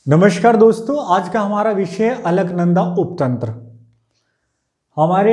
नमस्कार दोस्तों, आज का हमारा विषय अलकनंदा उपतंत्र। हमारे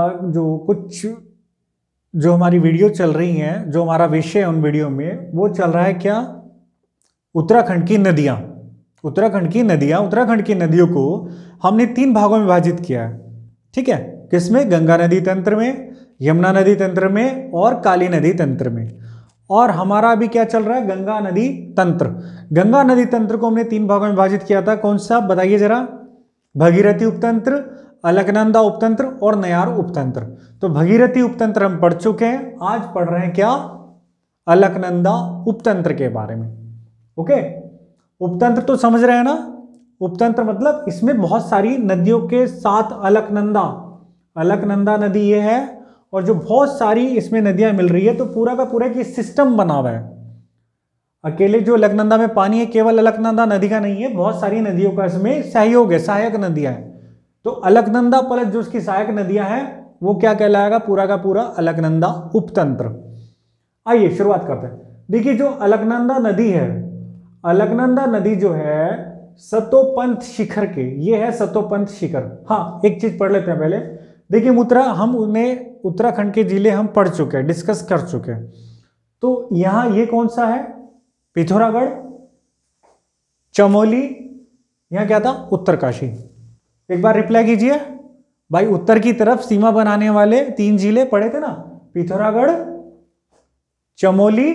जो हमारी वीडियो चल रही हैं, जो हमारा विषय है उन वीडियो में वो चल रहा है क्या, उत्तराखंड की नदियाँ। उत्तराखंड की नदियों को हमने 3 भागों में विभाजित किया है। ठीक है, किसमें? गंगा नदी तंत्र में, यमुना नदी तंत्र में और काली नदी तंत्र में। और हमारा अभी क्या चल रहा है? गंगा नदी तंत्र। गंगा नदी तंत्र को हमने 3 भागों में विभाजित किया था। कौन सा बताइए जरा? भगीरथी उपतंत्र, अलकनंदा उपतंत्र और नयार उपतंत्र। तो भगीरथी उपतंत्र हम पढ़ चुके हैं, आज पढ़ रहे हैं क्या? अलकनंदा उपतंत्र के बारे में। ओके, उपतंत्र तो समझ रहे हैं ना? उपतंत्र मतलब इसमें बहुत सारी नदियों के साथ अलकनंदा नदी ये है, और जो बहुत सारी इसमें नदियां मिल रही है, तो पूरा का पूरा एक सिस्टम बना हुआ है। अकेले जो अलकनंदा में पानी है केवल अलकनंदा नदी का नहीं है, बहुत सारी नदियों का इसमें सहयोग है, सहायक नदियां हैं। तो अलकनंदा प्लस जो उसकी सहायक नदियां हैं वो क्या कहलाएगा? पूरा का पूरा अलकनंदा उपतंत्र। आइए शुरुआत करते हैं। देखिए, जो अलकनंदा नदी है, अलकनंदा नदी जो है सतोपंथ शिखर के, ये है सतोपंथ शिखर। हाँ, एक चीज पढ़ लेते हैं पहले। देखिए हम उन्हें उत्तराखंड के जिले हम पढ़ चुके हैं, डिस्कस कर चुके हैं। तो यहां ये कौन सा है? पिथौरागढ़, चमोली, यहां क्या था? उत्तरकाशी। एक बार रिप्लाई कीजिए भाई। उत्तर की तरफ सीमा बनाने वाले 3 जिले पढ़े थे ना? पिथौरागढ़, चमोली,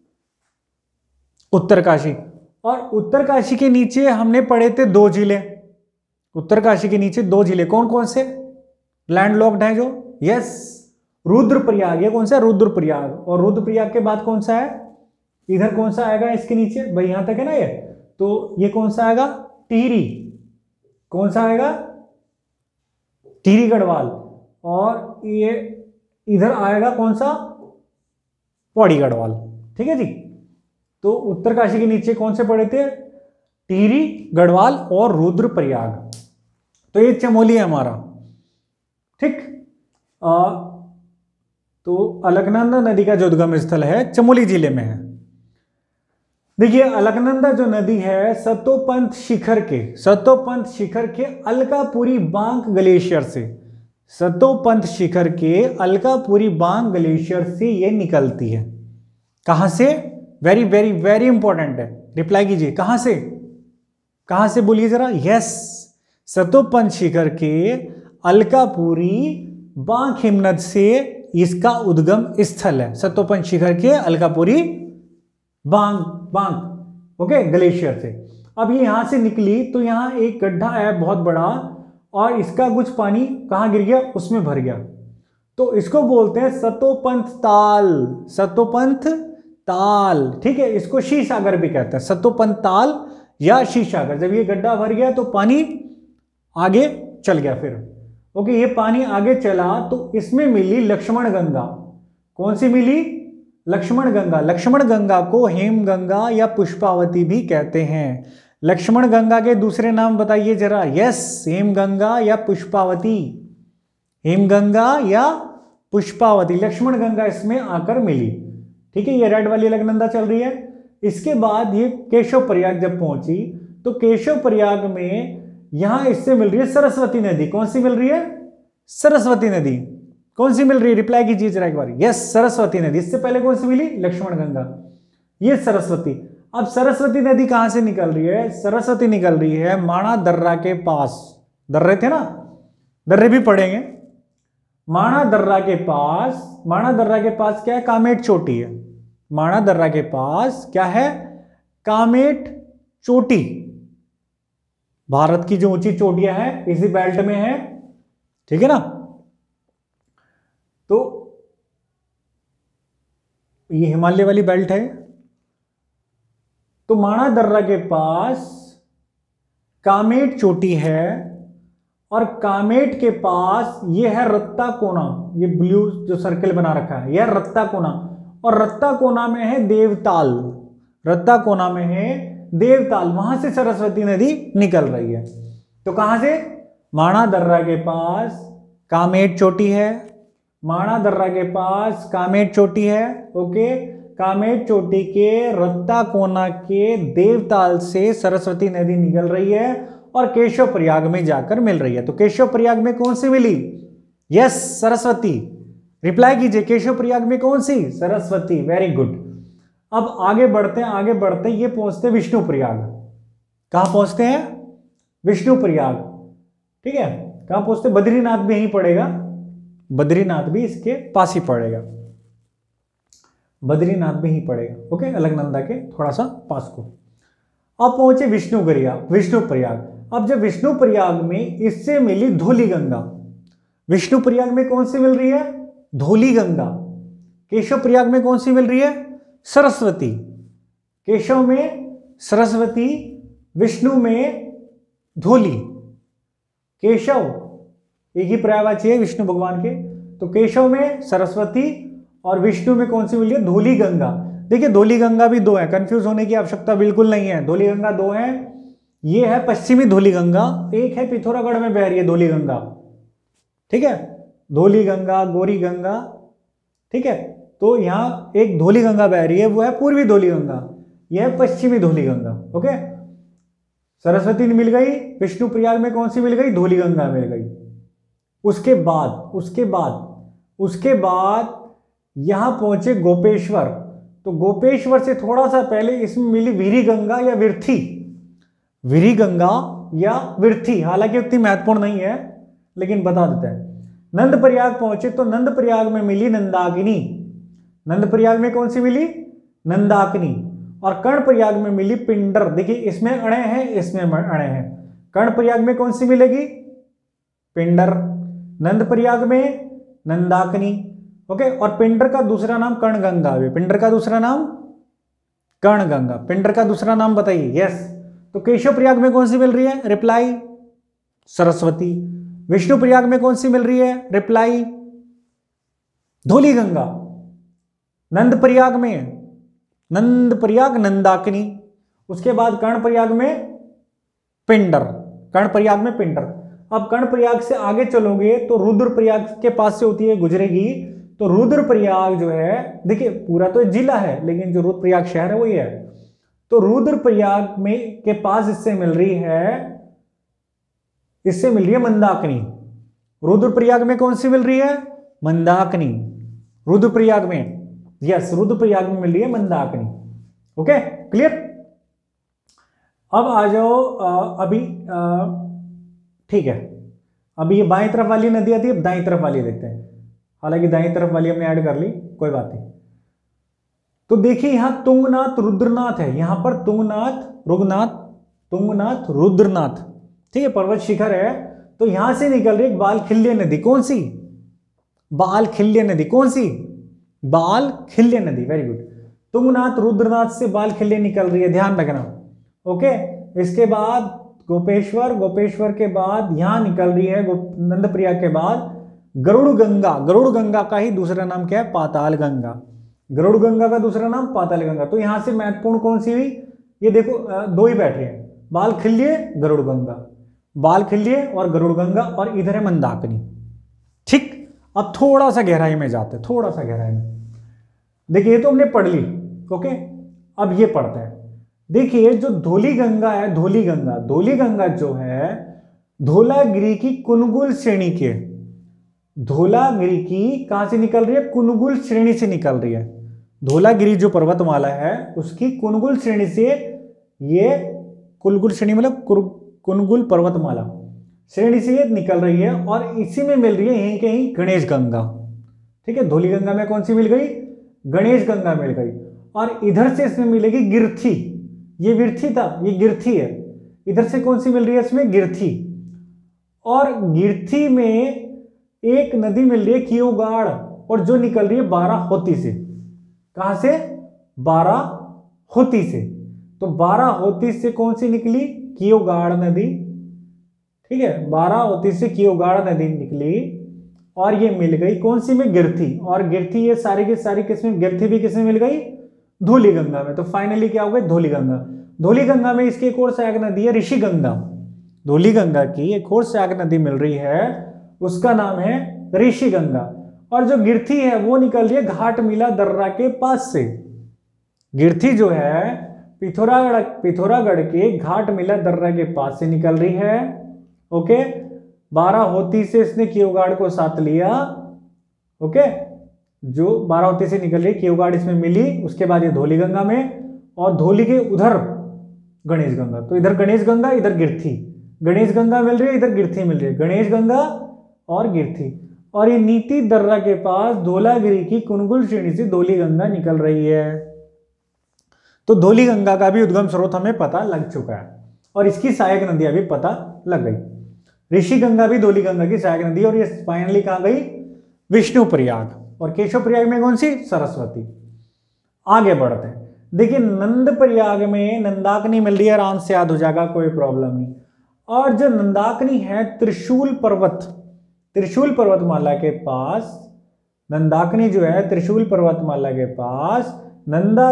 उत्तरकाशी। और उत्तरकाशी के नीचे हमने पढ़े थे 2 जिले। उत्तरकाशी के नीचे 2 जिले कौन कौन से लैंडलॉक्ड हैं? जो यस, रुद्रप्रयाग। ये कौन सा है? रुद्रप्रयाग। और रुद्रप्रयाग के बाद कौन सा है? इधर कौन सा आएगा इसके नीचे? भाई यहां तक है ना ये, तो ये कौन सा आएगा? टिहरी। कौन सा आएगा? टिहरी गढ़वाल। और ये इधर आएगा कौन सा? पौड़ी गढ़वाल। ठीक है जी। तो उत्तरकाशी के नीचे कौन से पड़े थे? टिहरी, गढ़वाल और रुद्रप्रयाग। तो ये चमोली है हमारा। ठीक। तो अलकनंदा नदी का जो उद्गम स्थल है चमोली जिले में है। देखिए, अलकनंदा जो नदी है सतोपंथ शिखर के अलकापुरी बांक ग्लेशियर से, सतोपंथ शिखर के अलकापुरी बांक ग्लेशियर से ये निकलती है। कहां से? वेरी वेरी वेरी इंपॉर्टेंट है, रिप्लाई कीजिए। कहां से बोलिए जरा? यस, सतोपंथ शिखर के अलकापुरी बांक हिमनद से इसका उद्गम स्थल है। सतोपंथ शिखर के अलकापुरी बांक ओके, ग्लेशियर से। अब ये यहां से निकली तो यहां एक गड्ढा है बहुत बड़ा, और इसका कुछ पानी कहां गिर गया? उसमें भर गया। तो इसको बोलते हैं सतोपंथ ताल। सतोपंथ ताल, ठीक है। इसको शीसागर भी कहते हैं, सतोपंथ ताल या शीसागर। जब ये गड्ढा भर गया तो पानी आगे चल गया फिर। ओके, ये पानी आगे चला तो इसमें मिली लक्ष्मण गंगा। कौन सी मिली? लक्ष्मण गंगा। लक्ष्मण गंगा को हेमगंगा या पुष्पावती भी कहते हैं। लक्ष्मण गंगा के दूसरे नाम बताइए जरा। यस, हेमगंगा या पुष्पावती। हेमगंगा या पुष्पावती, लक्ष्मण गंगा इसमें आकर मिली। ठीक है, ये रेड वाली अलकनंदा चल रही है। इसके बाद ये केशव प्रयाग जब पहुंची तो केशव प्रयाग में यहां इससे मिल रही है सरस्वती नदी। कौन सी मिल रही है? सरस्वती नदी। कौन सी मिल रही है? रिप्लाई कीजिए जरा एक बार। यस, सरस्वती नदी। इससे पहले कौन सी मिली? लक्ष्मण गंगा। ये सरस्वती। अब सरस्वती नदी कहां से निकल रही है? सरस्वती निकल रही है माणा दर्रा के पास। दर्रे थे ना, दर्रे भी पढ़ेंगे। माणा दर्रा के पास क्या है? कामेट चोटी है। माणा दर्रा के पास क्या है? कामेट चोटी। भारत की जो ऊंची चोटियां हैं इसी बेल्ट में है। ठीक है ना? तो ये हिमालय वाली बेल्ट है। तो माणा दर्रा के पास कामेट चोटी है, और कामेट के पास ये है रत्ता कोना। ये ब्लू जो सर्कल बना रखा है यह रत्ता कोना, और रत्ता कोना में है देवताल। रत्ता कोना में है देवताल, वहां से सरस्वती नदी निकल रही है। तो कहां से? माणा दर्रा के पास कामेट चोटी है। माणा दर्रा के पास कामेट चोटी है। ओके, कामेट चोटी के रत्ताकोना के देवताल से सरस्वती नदी निकल रही है और केशव प्रयाग में जाकर मिल रही है। तो केशव प्रयाग में कौन सी मिली? यस, सरस्वती। रिप्लाई कीजिए, केशव प्रयाग में कौन सी? सरस्वती। Very good. अब आगे बढ़ते हैं, ये पहुंचते हैं विष्णु प्रयाग। कहां पहुंचते हैं? विष्णु प्रयाग। ठीक है, कहां पहुंचते? बद्रीनाथ भी यहीं पड़ेगा, बद्रीनाथ भी इसके पास ही पड़ेगा, बद्रीनाथ भी ही पड़ेगा। ओके, अलकनंदा के थोड़ा सा पास को। अब पहुंचे विष्णु प्रयाग। अब जब विष्णु प्रयाग में इससे मिली धौली गंगा, विष्णु प्रयाग में कौन सी मिल रही है? धौली गंगा। केशव प्रयाग में कौन सी मिल रही है? सरस्वती। केशव में सरस्वती, विष्णु में धौली। केशव एक ही पर्यायवाची है विष्णु भगवान के, तो केशव में सरस्वती और विष्णु में कौन सी मिली है? धौली गंगा। देखिए धौली गंगा भी दो है, कंफ्यूज होने की आवश्यकता बिल्कुल नहीं है। धौली गंगा दो है, ये है पश्चिमी धौली गंगा, एक है पिथौरागढ़ में बह रही है धौली गंगा। ठीक है, धौली गंगा, गौरी गंगा। ठीक है, तो यहां एक धौली गंगा बह रही है, वो है पूर्वी धौली गंगा, यह है पश्चिमी धौली गंगा। ओके, सरस्वती मिल गई, विष्णु प्रयाग में कौन सी मिल गई? धौली गंगा मिल गई। उसके बाद यहां पहुंचे गोपेश्वर। तो गोपेश्वर से थोड़ा सा पहले इसमें मिली वीरी गंगा या विरथी, वीरी गंगा या विरथी, हालांकि उतनी महत्वपूर्ण नहीं है लेकिन बता देते हैं। नंद प्रयाग पहुंचे तो नंद प्रयाग में मिली नंदाकिनी। नंद प्रयाग में कौन सी मिली? नंदाकिनी। और कर्ण प्रयाग में मिली पिंडर। देखिए इसमें अणे हैं, इसमें अणे हैं। कर्ण प्रयाग में कौन सी मिलेगी? पिंडर। नंद प्रयाग में नंदाकिनी। ओके, और पिंडर का दूसरा नाम कर्णगंगा है। पिंडर का दूसरा नाम कर्णगंगा। पिंडर का दूसरा नाम बताइए। यस, तो केशव प्रयाग में कौन सी मिल रही है? रिप्लाई सरस्वती। विष्णु प्रयाग में कौन सी मिल रही है? रिप्लाई धौली गंगा। नंद प्रयाग में नंदाकिनी। उसके बाद कर्ण प्रयाग में पिंडर, कर्ण प्रयाग में पिंडर। अब कर्ण प्रयाग से आगे चलोगे तो रुद्र प्रयाग के पास से होती है गुजरेगी, तो रुद्र प्रयाग जो है, देखिए पूरा तो जिला है लेकिन जो रुद्र प्रयाग शहर है वही है। तो रुद्र प्रयाग में के पास इससे मिल रही है मंदाकिनी। रुद्र प्रयाग में कौन सी मिल रही है? मंदाकिनी। रुद्र प्रयाग में, यस, रुद्र प्रयाग में मिल रही है मंदाकिनी। Okay, clear. अब आ जाओ अभी ठीक है, अभी ये बाएं तरफ वाली नदी आती है, अब दाएं तरफ वाली देखते हैं। हालांकि दाएं तरफ वाली हमने ऐड कर ली, कोई बात नहीं। तो देखिए यहां तुंगनाथ रुद्रनाथ है, यहां पर तुंगनाथ रुद्रनाथ। ठीक है, पर्वत शिखर है। तो यहां से निकल रही है बालखिल्य नदी। कौन सी? बालखिल्य नदी। कौन सी? बालखिल्य नदी। Very good. तुंगनाथ रुद्रनाथ से बालखिल्य निकल रही है, ध्यान रखना। ओके, इसके बाद गोपेश्वर के बाद यहां निकल रही है नंद प्रयाग के बाद गरुड़ गंगा। गरुड़ गंगा का ही दूसरा नाम क्या है? पाताल गंगा। गरुड़ गंगा का दूसरा नाम पाताल गंगा। तो यहां से महत्वपूर्ण कौन सी हुई? ये देखो दो ही बैठ रहे हैं, बालखिल्य गरुड़ गंगा, बालखिल्य और गरुड़ गंगा, और इधर है मंदाकिनी। ठीक, अब थोड़ा सा गहराई में जाते हैं, थोड़ा सा गहराई में। देखिए ये तो हमने पढ़ ली। ओके, अब ये पढ़ते हैं। देखिए जो धौली गंगा है, धौली गंगा जो है धौलागिरी की कुनगुल श्रेणी के, धौलागिरी की कहां से निकल रही है? कुनगुल श्रेणी से निकल रही है। धौलागिरी जो पर्वतमाला है उसकी कुनगुल श्रेणी से, ये कुनगुल श्रेणी मतलब कुनगुल पर्वतमाला श्रेणी से ये निकल रही है, और इसी में मिल रही है यहीं कहीं गणेश गंगा। ठीक है, धौली गंगा में कौन सी मिल गई? गणेश गंगा मिल गई। और इधर से इसमें मिलेगी गिरथी। ये विरथी था, ये गिरथी है। इधर से कौन सी मिल रही है? इसमें गिरथी। और गिरथी में एक नदी मिल रही है कियोगाड़, और जो निकल रही है बाराहोती से। कहां से? बाराहोती से। तो बाराहोती से कौन सी निकली? कियोगाड़ नदी। ठीक है, बाराहोती से कियोगाड़ नदी निकली और ये मिल गई कौन सी में? गिरथी। और गिरथी ये सारी की सारी किसमें? गिरथी भी किसमें मिल गई? धौली गंगा में। तो फाइनली क्या हो गई? धौली गंगा। धौली गंगा में इसकी एक और सहायक नदी है ऋषि गंगा। धौली गंगा की एक और सहायक नदी मिल रही है, उसका नाम है ऋषि गंगा। और जो गिरथी है वो निकल रही है घाट मिला दर्रा के पास से। गिरथी जो है पिथौरागढ़ के घाट मिला दर्रा के पास से निकल रही है। ओके, बाराहोती से इसने कियोगाड़ को साथ लिया। ओके, जो बाराहोती से निकल रही कियोगाड़ इसमें मिली, उसके बाद ये धौली गंगा में, और धौली के उधर गणेश गंगा। तो इधर गणेश गंगा, इधर गिरथी, गणेश गंगा मिल रही है, इधर गिरथी मिल रही है, गणेश गंगा और गिरथी। और ये नीति दर्रा के पास धौलागिरी की कुनगुल श्रेणी से धौली गंगा निकल रही है। तो धौली गंगा का भी उद्गम स्रोत हमें पता लग चुका है, और इसकी सहायक नदियां भी पता लग गई। ऋषि गंगा भी धौली गंगा की सहायक नदी, और ये फाइनली कहां गई? विष्णु प्रयाग। और केशव प्रयाग में कौन सी? सरस्वती। आगे बढ़ते हैं। देखिए, नंद प्रयाग में नंदाकिनी मिल रही है, आराम से याद हो जाएगा, कोई प्रॉब्लम नहीं। और जो नंदाकिनी है त्रिशूल पर्वतमाला के पास, नंदाकिनी जो है त्रिशूल पर्वतमाला के पास नंदा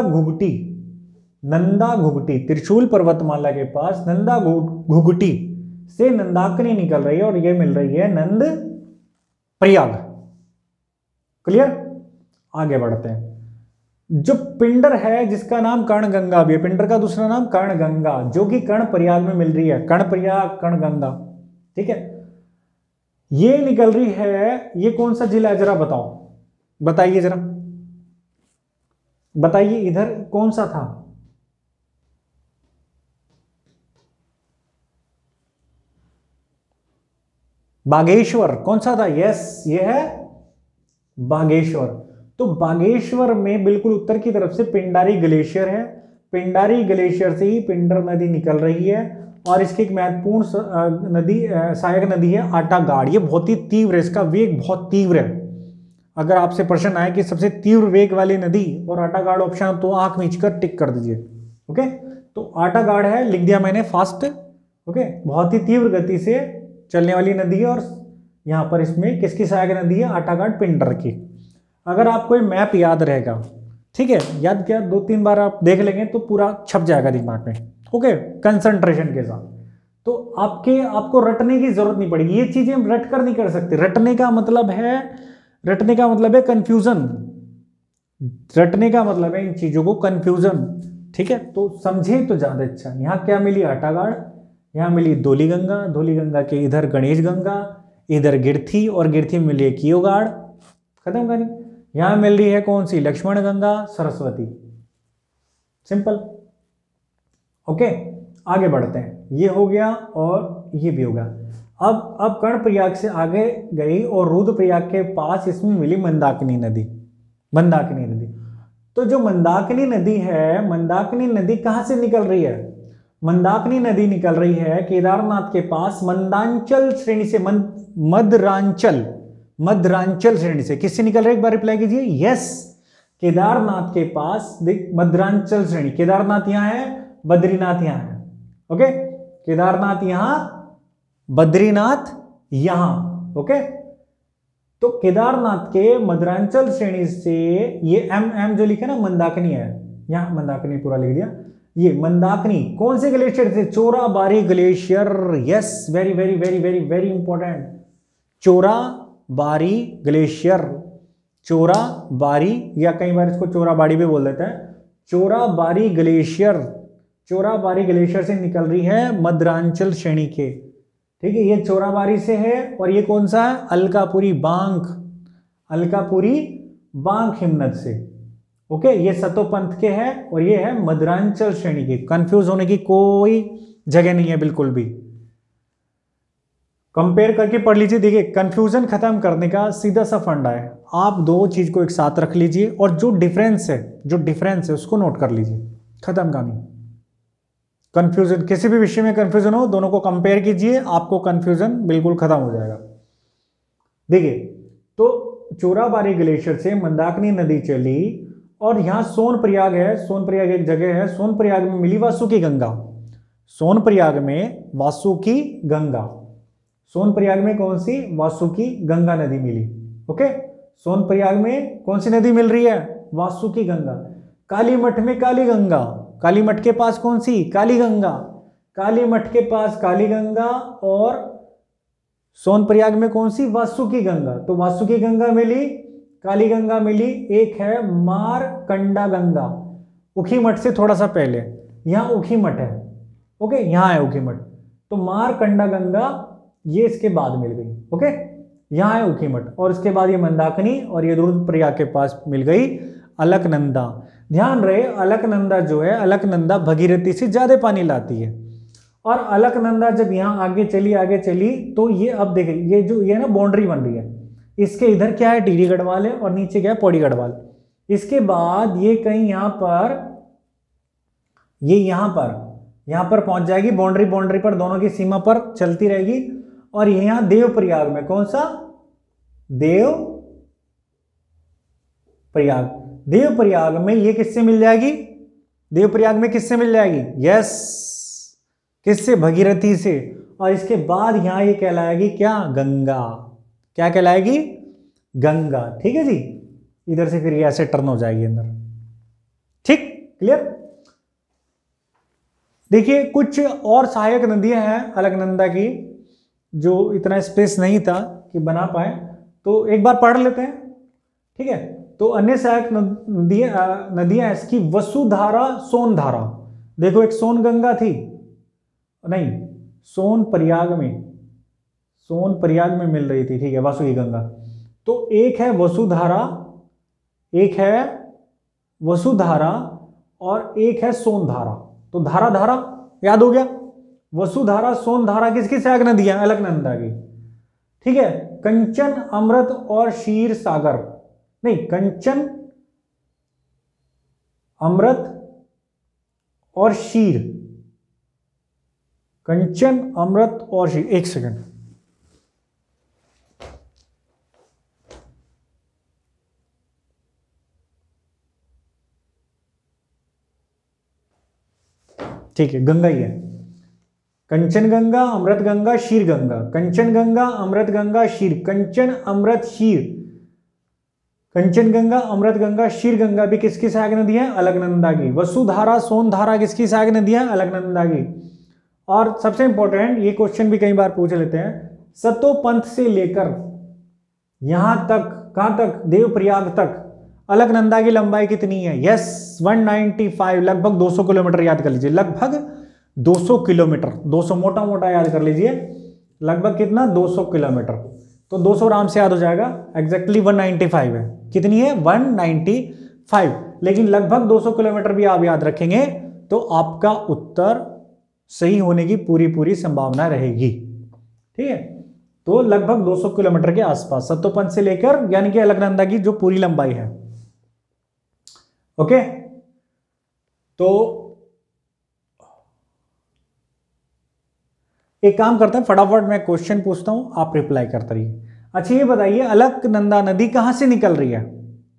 घुघटी, त्रिशूल पर्वतमाला के पास नंदा घुघटी से नंदाकिनी निकल रही है, और ये मिल रही है नंद प्रयाग। क्लियर? आगे बढ़ते हैं। जो पिंडर है जिसका नाम कर्णगंगा भी है, पिंडर का दूसरा नाम कर्णगंगा, जो कि कर्ण प्रयाग में मिल रही है, कर्णप्रयाग कर्णगंगा। ठीक है, ये निकल रही है, ये कौन सा जिला है जरा बताओ, बताइए जरा, बताइए इधर कौन सा था? बागेश्वर। कौन सा था? यस, ये है बागेश्वर। तो बागेश्वर में बिल्कुल उत्तर की तरफ से पिंडारी ग्लेशियर है, पिंडारी ग्लेशियर से ही पिंडर नदी निकल रही है, और इसकी एक महत्वपूर्ण नदी, सहायक नदी है आटागाड़। ये बहुत ही तीव्र है, इसका वेग बहुत तीव्र है। अगर आपसे प्रश्न आए कि सबसे तीव्र वेग वाली नदी और आटागाड़ ऑप्शन, तो आंख मीचकर टिक कर दीजिए। ओके, तो आटागाड़ है, लिख दिया मैंने फास्ट। ओके, बहुत ही तीव्र गति से चलने वाली नदी है, और यहां पर इसमें किसकी सहायक नदी है? आटागाड़ पिंडर की। अगर आपको ये मैप याद रहेगा, ठीक है, याद किया, 2-3 बार आप देख लेंगे तो पूरा छप जाएगा दिमाग में। ओके, कंसंट्रेशन के साथ, तो आपको रटने की जरूरत नहीं पड़ेगी। ये चीजें हम रट कर नहीं कर सकते। रटने का मतलब है कंफ्यूजन। रटने का मतलब है इन चीजों को कंफ्यूजन। ठीक है, तो समझे तो ज्यादा अच्छा। यहाँ क्या मिली? आटागाड़, यहाँ मिली धौली गंगा, धौली गंगा के इधर गणेश गंगा, इधर गिरथी, और गिरथी में मिली है कियोगाड़। खत्म करें। यहां मिल रही है कौन सी? लक्ष्मण गंगा, सरस्वती। सिंपल। ओके, आगे बढ़ते हैं। ये हो गया और ये भी होगा। अब कर्णप्रयाग से आगे गई और रुद्रप्रयाग के पास इसमें मिली मंदाकिनी नदी। तो जो मंदाकिनी नदी है, मंदाकिनी नदी कहां से निकल रही है? मंदाकिनी नदी निकल रही है केदारनाथ के पास मध्यांचल श्रेणी से, मध्यांचल श्रेणी से। किससे निकल रही है? एक बार रिप्लाई कीजिए। यस, केदारनाथ के पास मध्यांचल श्रेणी। केदारनाथ यहां है, बद्रीनाथ यहां है। ओके, केदारनाथ यहां, बद्रीनाथ यहां। ओके, तो केदारनाथ के मध्यांचल श्रेणी से ये एम जो लिखे ना, मंदाकिनी है, यहां मंदाकिनी पूरा लिख दिया। ये मंदाकिनी कौन से ग्लेशियर से? Chorabari glacier. Yes, very very very very very important. Chorabari glacier, Chorabari, या कई बार इसको चोराबाड़ी भी बोल देते हैं। चोराबारी ग्लेशियर, चोराबारी ग्लेशियर से निकल रही है मध्यांचल श्रेणी के। ठीक है, ये चोराबारी से है, और ये कौन सा है? अलकापुरी बांक हिमनद से। ओके, ये सतोपंथ के है, और ये है मध्यांचल श्रेणी के। कंफ्यूज होने की कोई जगह नहीं है बिल्कुल भी। कंपेयर करके पढ़ लीजिए। देखिए, कंफ्यूजन खत्म करने का सीधा सा फंडा है, आप दो चीज को एक साथ रख लीजिए, और जो डिफरेंस है उसको नोट कर लीजिए। खत्म कहानी। कंफ्यूजन, किसी भी विषय में कंफ्यूजन हो, दोनों को कंपेयर कीजिए, आपको कंफ्यूजन बिल्कुल खत्म हो जाएगा। देखिए, तो चोराबारी ग्लेशियर से मंदाकिनी नदी चली, और यहां सोनप्रयाग है, सोनप्रयाग एक जगह है, सोनप्रयाग में मिली वासुकी गंगा। सोनप्रयाग में वासुकी गंगा, सोनप्रयाग में कौन सी? वासुकी गंगा नदी मिली। ओके, सोनप्रयाग में कौन सी नदी मिल रही है? वासुकी गंगा। कालीमठ में काली गंगा, कालीमठ के पास कौन सी? काली गंगा। कालीमठ के पास काली गंगा, और सोनप्रयाग में कौन सी? वासुकी गंगा। तो वासुकी गंगा मिली, काली गंगा मिली। एक है मारकंडा गंगा, ऊखीमठ से थोड़ा सा पहले यहाँ ऊखीमठ है, ओके, यहाँ है ऊखीमठ। तो मारकंडा गंगा ये इसके बाद मिल गई, ओके, यहाँ है ऊखीमठ, और इसके बाद ये मंदाकिनी और ये रुद्रप्रयाग के पास मिल गई अलकनंदा। ध्यान रहे अलकनंदा जो है, अलकनंदा भगीरथी से ज्यादा पानी लाती है, और अलकनंदा जब यहाँ आगे चली तो ये अब देखिए ये जो ये ना बाउंड्री बन रही है, इसके इधर क्या है टिहरी गढ़वाल है और नीचे क्या है पौड़ी गढ़वाल। इसके बाद ये कहीं यहाँ पर, ये यहाँ पर पहुंच जाएगी, बाउंड्री पर दोनों की सीमा पर चलती रहेगी, और यहाँ देवप्रयाग में, कौन सा, देवप्रयाग में ये किससे मिल जाएगी, देवप्रयाग में किससे मिल जाएगी, यस, किससे, भगीरथी से। और इसके बाद यहां ये कहलाएगी क्या, गंगा, क्या कहलाएगी, गंगा। ठीक है जी, इधर से फिर ये ऐसे टर्न हो जाएगी अंदर, ठीक, क्लियर। देखिए कुछ और सहायक नदियां हैं अलकनंदा की, जो इतना स्पेस नहीं था कि बना पाए, तो एक बार पढ़ लेते हैं, ठीक है। तो अन्य सहायक नदियां इसकी वसुधारा, सोनधारा। देखो एक सोन गंगा थी, नहीं सोन प्रयाग में मिल रही थी, ठीक है, वासुकी गंगा। तो एक है वसुधारा और एक है सोनधारा। तो धारा याद हो गया, वसुधारा सोनधारा किसकी सहायक नदियां, अलकनंदा की, ठीक है। कंचन, अमृत और क्षीर सागर, नहीं कंचन, अमृत और क्षीर, कंचन, अमृत और क्षीर, एक सेकंड, ठीक है, गंगा ही है, कंचन गंगा, अमृत गंगा, क्षीर गंगा, कंचन गंगा, अमृत गंगा, क्षीर, कंचन, अमृत, क्षीर, कंचन गंगा, अमृत गंगा, क्षीर गंगा भी किसकी सहायक नदी है, अलकनंदा की। वसुधारा, सोनधारा किसकी सहायक नदी है, अलकनंदा की। और सबसे इंपॉर्टेंट, ये क्वेश्चन भी कई बार पूछ लेते हैं, सतोपंथ से लेकर यहां तक, कहां तक, देवप्रयाग तक अलकनंदा की लंबाई कितनी है, यस 195, लगभग 200 किलोमीटर, याद कर लीजिए, लगभग 200 किलोमीटर, 200 मोटा मोटा याद कर लीजिए, लगभग कितना, 200 किलोमीटर। तो 200 आराम से याद हो जाएगा, एग्जैक्टली 195 है, कितनी है, 195, लेकिन लगभग 200 किलोमीटर भी आप याद रखेंगे तो आपका उत्तर सही होने की पूरी संभावना रहेगी, ठीक है। तो लगभग 200 किलोमीटर के आसपास सतोपंथ से लेकर, यानी कि अलकनंदा की जो पूरी लंबाई है, ओके। तो एक काम करते हैं, फटाफट मैं क्वेश्चन पूछता हूं, आप रिप्लाई करते रहिए। अच्छा ये बताइए, अलकनंदा नदी कहां से निकल रही है,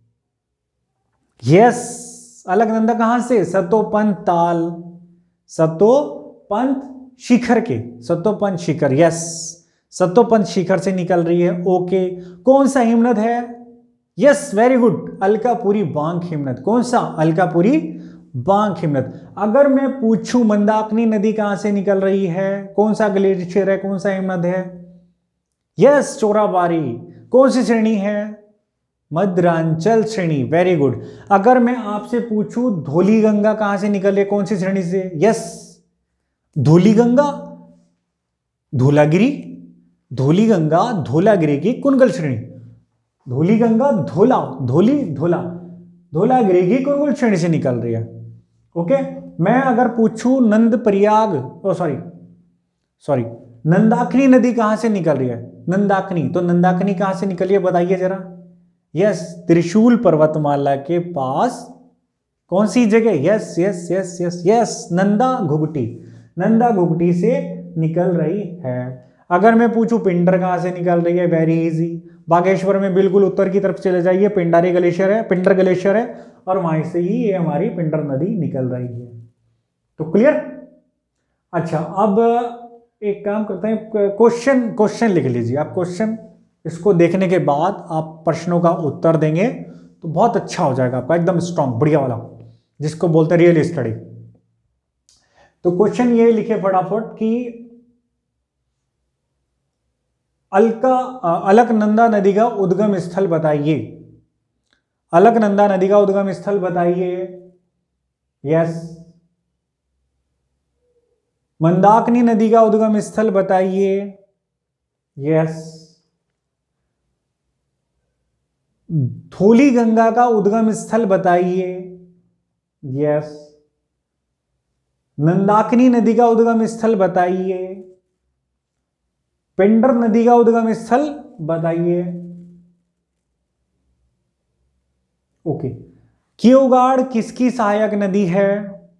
यस, अलकनंदा कहां से, सतोपंथ ताल, सतोपंथ शिखर के, सतोपंथ शिखर, यस, सतोपंथ शिखर से निकल रही है, ओके। कौन सा हिमनद है, yes very good, Alkapuri Bank हिमनद। कौन सा, अलकापुरी बांक हिमनद। अगर मैं पूछूं मंदाकिनी नदी कहां से निकल रही है, कौन सा ग्लेशियर है, कौन सा हिमनद है, यस चोराबारी। कौन सी श्रेणी है, मध्यांचल श्रेणी, वेरी गुड। अगर मैं आपसे पूछूं धौली गंगा कहां से निकल रही है, कौन सी श्रेणी से, यस धौली गंगा, धौलागिरी, धौली गंगा धौलागिरी की कुंगल श्रेणी, धौली गंगा धौलागिरी की कुंगल श्रेणी से निकल रही है, ओके। मैं अगर पूछूं नंद प्रयाग, सॉरी नंदाकिनी नदी कहां से निकल रही है, नंदाकिनी, तो नंदाकिनी कहां से निकली है बताइए जरा, यस त्रिशूल पर्वतमाला के पास, कौन सी जगह, yes yes yes yes yes Nanda Ghughti से निकल रही है। अगर मैं पूछूं पिंडर कहां से निकल रही है, वेरी इजी, बागेश्वर में बिल्कुल उत्तर की तरफ चले जाइए, पिंडर ग्लेशियर है और वहां से ही ये हमारी पिंडर नदी निकल रही है। तो क्लियर। अच्छा अब एक काम करते हैं, क्वेश्चन लिख लीजिए आप, क्वेश्चन इसको देखने के बाद आप प्रश्नों का उत्तर देंगे तो बहुत अच्छा हो जाएगा आपका, एकदम स्ट्रांग बढ़िया वाला, जिसको बोलते हैं रियल स्टडी। तो क्वेश्चन ये लिखे फटाफट कि अलकनंदा नदी का उद्गम स्थल बताइए, अलकनंदा नदी का उद्गम स्थल बताइए। यस। मंदाकिनी नदी का उद्गम स्थल बताइए। यस। धौली गंगा का उद्गम स्थल बताइए। यस। मंदाकिनी नदी का उद्गम स्थल बताइए। पिंडर नदी का उद्गम स्थल बताइए। ओके। केवगाड़ किसकी सहायक नदी है?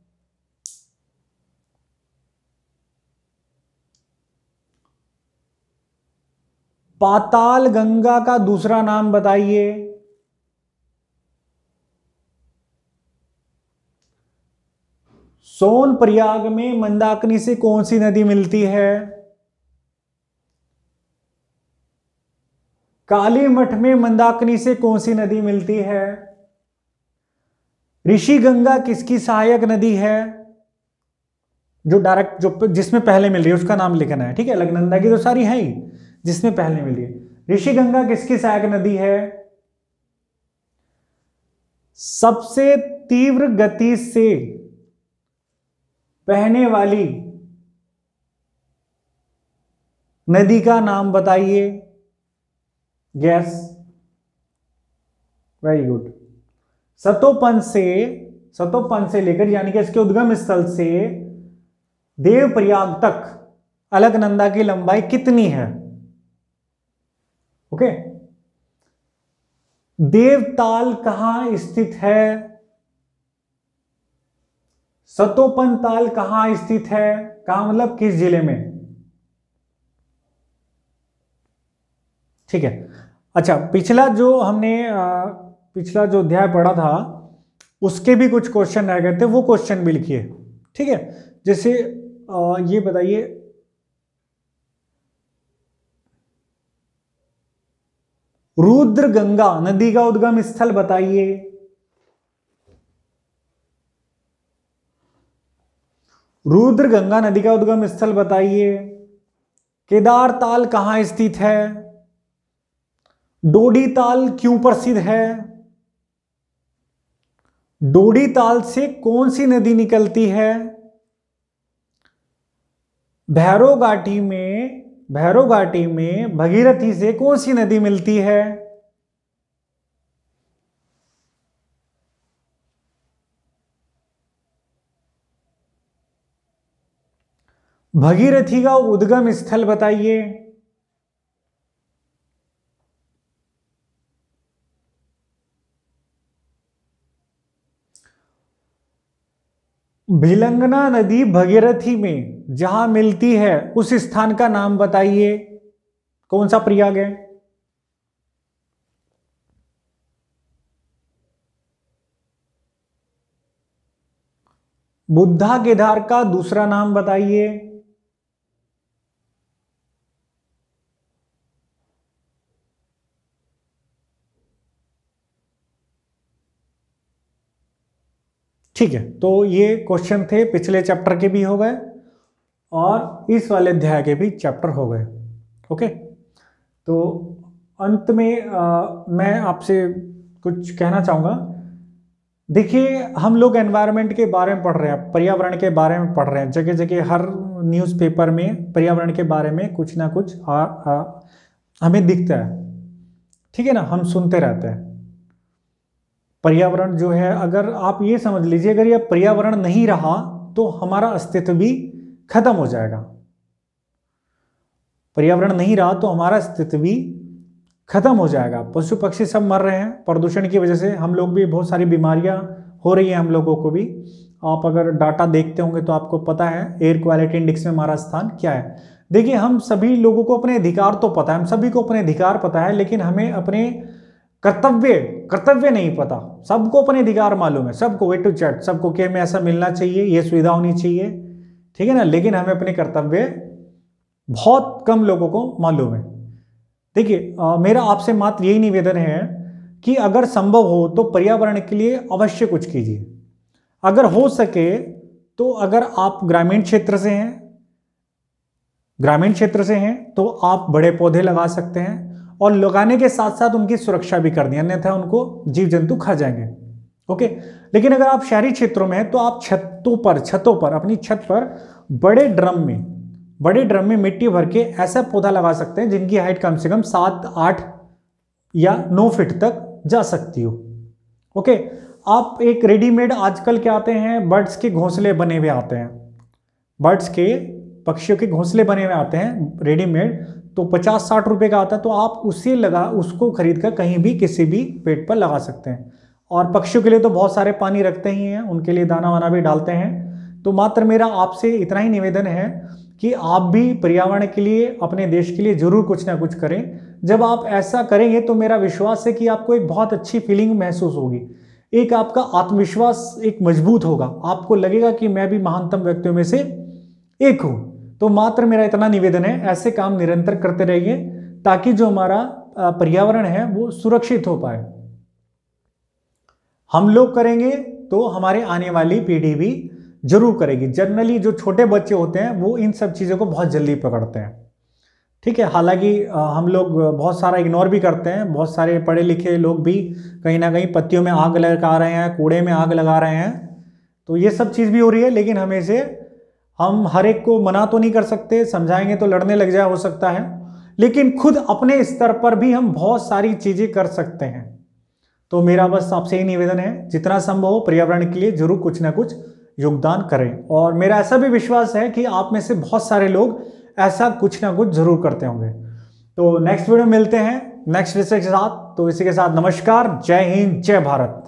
पाताल गंगा का दूसरा नाम बताइए। सोन प्रयाग में मंदाकिनी से कौन सी नदी मिलती है? काली मठ में मंदाकिनी से कौन सी नदी मिलती है? ऋषि गंगा किसकी सहायक नदी है? जो डायरेक्ट जो जिसमें पहले मिल रही है उसका नाम लिखना है, ठीक है। अलकनंदा की तो सारी है ही, जिसमें पहले मिल रही है। ऋषि गंगा किसकी सहायक नदी है? सबसे तीव्र गति से बहने वाली नदी का नाम बताइए। Yes, very good. सतोपंथ से लेकर यानी कि इसके उद्गम स्थल से देवप्रयाग तक अलकनंदा की लंबाई कितनी है? ओके। देवताल कहां स्थित है? सतोपंथ ताल कहां स्थित है? कहां मतलब किस जिले में? ठीक है। अच्छा, पिछला जो अध्याय पढ़ा था उसके भी कुछ क्वेश्चन रह गए थे, वो क्वेश्चन भी लिखिए, ठीक है। जैसे ये बताइए, रुद्र गंगा नदी का उद्गम स्थल बताइए। रुद्र गंगा नदी का उद्गम स्थल बताइए। केदार ताल कहां स्थित है? डोडी ताल क्यों प्रसिद्ध है? डोडी ताल से कौन सी नदी निकलती है? भैरव घाटी में भगीरथी से कौन सी नदी मिलती है? भगीरथी का उद्गम स्थल बताइए। भिलंगना नदी भगीरथी में जहां मिलती है उस स्थान का नाम बताइए। कौन सा प्रयाग है? बुद्धा केदार का दूसरा नाम बताइए। ठीक है, तो ये क्वेश्चन थे, पिछले चैप्टर के भी हो गए और इस वाले अध्याय के भी चैप्टर हो गए। ओके, तो अंत में मैं आपसे कुछ कहना चाहूँगा। देखिए, हम लोग एनवायरनमेंट के बारे में पढ़ रहे हैं, पर्यावरण के बारे में पढ़ रहे हैं, जगह जगह हर न्यूज़पेपर में पर्यावरण के बारे में कुछ ना कुछ हमें दिखता है, ठीक है ना, हम सुनते रहते हैं। पर्यावरण जो है, अगर आप ये समझ लीजिए, अगर यह पर्यावरण नहीं रहा तो हमारा अस्तित्व भी खत्म हो जाएगा। पर्यावरण नहीं रहा तो हमारा अस्तित्व भी खत्म हो जाएगा। पशु पक्षी सब मर रहे हैं प्रदूषण की वजह से, हम लोग भी, बहुत सारी बीमारियां हो रही हैं हम लोगों को भी। आप अगर डाटा देखते होंगे तो आपको पता है एयर क्वालिटी इंडेक्स में हमारा स्थान क्या है। देखिए, हम सभी लोगों को अपने अधिकार तो पता है, हम सभी को अपने अधिकार पता है, लेकिन हमें अपने कर्तव्य नहीं पता। सबको अपने अधिकार मालूम है, सबको A to Z, सबको कि हमें ऐसा मिलना चाहिए, ये सुविधा होनी चाहिए, ठीक है ना, लेकिन हमें अपने कर्तव्य बहुत कम लोगों को मालूम है। देखिए, मेरा आपसे मात्र यही निवेदन है कि अगर संभव हो तो पर्यावरण के लिए अवश्य कुछ कीजिए। अगर हो सके तो, अगर आप ग्रामीण क्षेत्र से हैं तो आप बड़े पौधे लगा सकते हैं, और लगाने के साथ साथ उनकी सुरक्षा भी करनी है, अन्यथा उनको जीव जंतु खा जाएंगे। ओके। लेकिन अगर आप शहरी क्षेत्रों में हैं तो आप छतों पर अपनी छत पर बड़े ड्रम में मिट्टी भर के ऐसा पौधा लगा सकते हैं जिनकी हाइट कम से कम 7, 8 या 9 फीट तक जा सकती हो। ओके। आप एक रेडीमेड आजकल के आते हैं, बर्ड्स के घोंसले बने हुए आते हैं, पक्षियों के घोंसले बने हुए आते हैं रेडीमेड, तो 50-60 रुपए का आता है। तो आप उसको खरीद कर कहीं भी किसी भी पेड़ पर लगा सकते हैं। और पक्षियों के लिए तो बहुत सारे पानी रखते ही हैं, उनके लिए दाना वाना भी डालते हैं। तो मात्र मेरा आपसे इतना ही निवेदन है कि आप भी पर्यावरण के लिए, अपने देश के लिए जरूर कुछ ना कुछ करें। जब आप ऐसा करेंगे तो मेरा विश्वास है कि आपको एक बहुत अच्छी फीलिंग महसूस होगी, एक आपका आत्मविश्वास एक मजबूत होगा, आपको लगेगा कि मैं भी महानतम व्यक्तियों में से एक हूं। तो मात्र मेरा इतना निवेदन है, ऐसे काम निरंतर करते रहिए ताकि जो हमारा पर्यावरण है वो सुरक्षित हो पाए। हम लोग करेंगे तो हमारे आने वाली पीढ़ी भी जरूर करेगी। जनरली जो छोटे बच्चे होते हैं वो इन सब चीज़ों को बहुत जल्दी पकड़ते हैं, ठीक है। हालांकि हम लोग बहुत सारा इग्नोर भी करते हैं, बहुत सारे पढ़े लिखे लोग भी कहीं ना कहीं पत्तियों में आग लगा रहे हैं, कूड़े में आग लगा रहे हैं, तो ये सब चीज़ भी हो रही है। लेकिन हमें से हम हर एक को मना तो नहीं कर सकते, समझाएंगे तो लड़ने लग जाए हो सकता है, लेकिन खुद अपने स्तर पर भी हम बहुत सारी चीज़ें कर सकते हैं। तो मेरा बस आपसे ही निवेदन है, जितना संभव हो पर्यावरण के लिए जरूर कुछ ना कुछ योगदान करें। और मेरा ऐसा भी विश्वास है कि आप में से बहुत सारे लोग ऐसा कुछ ना कुछ जरूर करते होंगे। तो नेक्स्ट वीडियो में मिलते हैं नेक्स्ट विषय के साथ। तो इसी के साथ नमस्कार, जय हिंद, जय भारत।